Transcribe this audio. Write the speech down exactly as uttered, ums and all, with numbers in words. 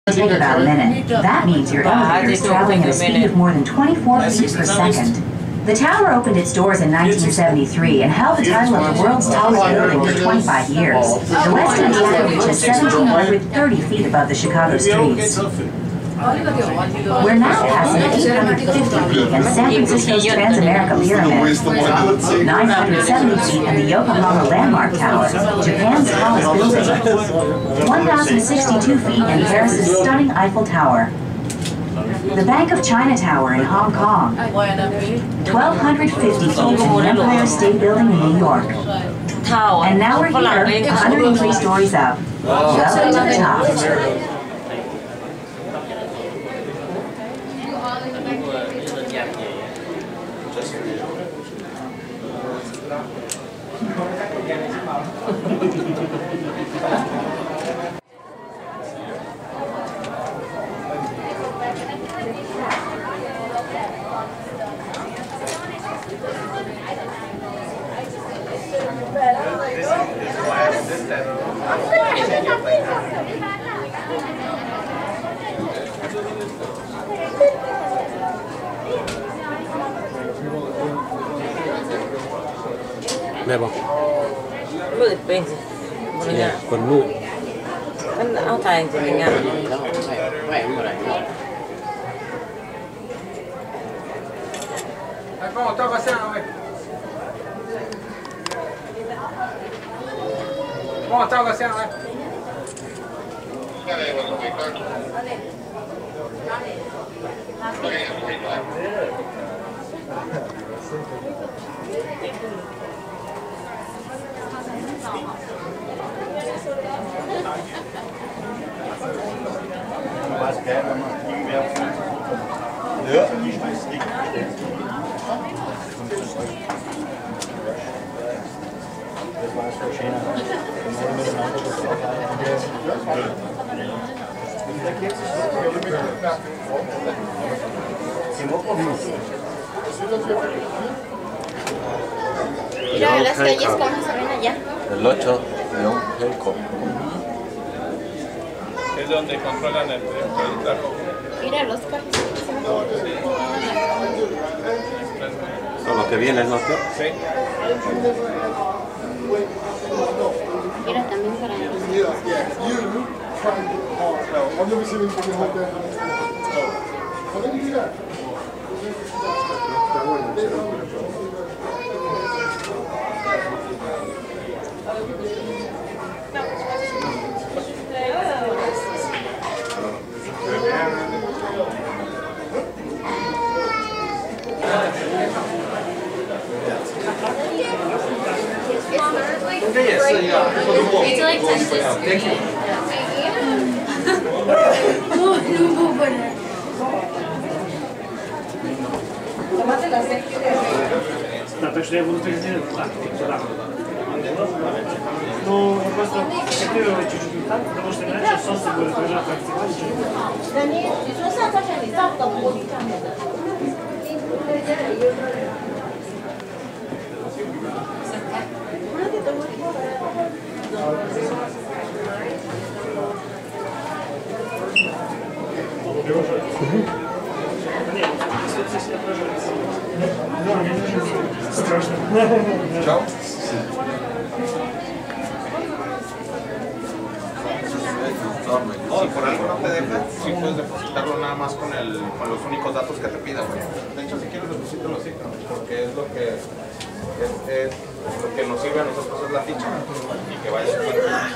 Take about a minute. That means your elevator is traveling at a speed of more than twenty-four feet per second. The tower opened its doors in nineteen seventy-three and held the title of the world's tallest building for twenty-five years. The West End Tower reaches one thousand seven hundred thirty feet above the Chicago streets. We're now passing eight hundred fifty feet in San Francisco's Transamerica Pyramid, nine hundred seventy feet in the Yokohama Landmark Tower, Japan's tallest building, one thousand sixty-two feet in Paris's stunning Eiffel Tower, the Bank of China Tower in Hong Kong, twelve fifty feet in the Empire State Building in New York. And now we're here, one hundred three stories up. Welcome to the top. Đây bông. Mưa bên gì? Còn mưa. Kan áo tay thì mình ăn. Vamos, toca cena, güey. Vamos, toca cena, güey. Mira las calles como se ven allá. El ocho, León, Helco. Es donde controlan el tráfico. Mira los carros. Son los que vienen, ¿no? Sí. Mira también para It's like ten cents. Thank you. No, no puedo poner. Да, так что я буду так делать. Так, да. Ну, просто копировать чуть-чуть не так, потому что иначе солнце будет отражаться от стекла. Да нет,你说上照相你照不到玻璃上面的。 Страшно. Chao. No, y por algo no te deja, si puedes depositarlo nada más con, el, con los únicos datos que te pida, güey. De hecho, si quieres deposito los signos, porque es lo que es, es lo que nos sirve a nosotros es la ficha y que vaya a cuenta.